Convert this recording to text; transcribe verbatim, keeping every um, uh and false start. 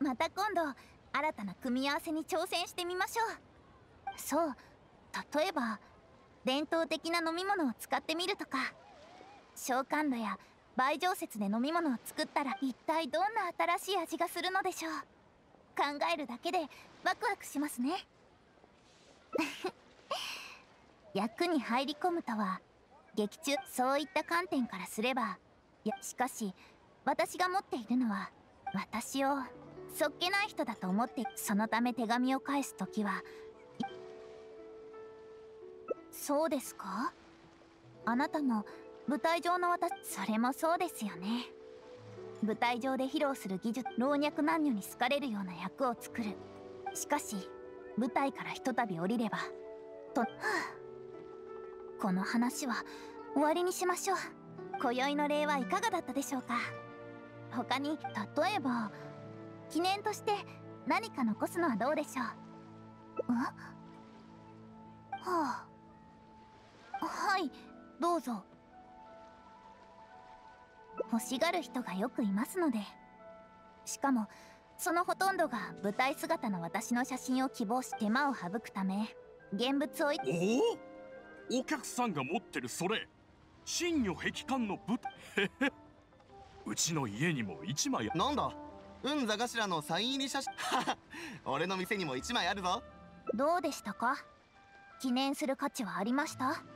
また今度新たな組み合わせに挑戦してみましょう。そう、例えば伝統的な飲み物を使ってみるとか、召喚炉や培養節で飲み物を作ったら一体どんな新しい味がするのでしょう。考えるだけでワクワクしますね。役に入り込むとは劇中、そういった観点からすれば。いや、しかし私が持っているのは私をそっけない人だと思って、そのため手紙を返すときは。そうですか？あなたも舞台上の私、それもそうですよね。舞台上で披露する技術、老若男女に好かれるような役を作る。しかし舞台からひとたび降りればと、はあ、この話は終わりにしましょう。今宵の礼はいかがだったでしょうか。他に例えば記念として何か残すのはどうでしょう。ん？はあ、はい、どうぞ。欲しがる人がよくいますので。しかもそのほとんどが舞台姿の私の写真を希望し手間を省くため現物を。 おお、お客さんが持ってるそれ真如壁観の舞台。うちの家にも一枚。 なんだ、運座頭のサイン入り写真。俺の店にも一枚あるぞ。 どうでしたか？記念する価値はありました？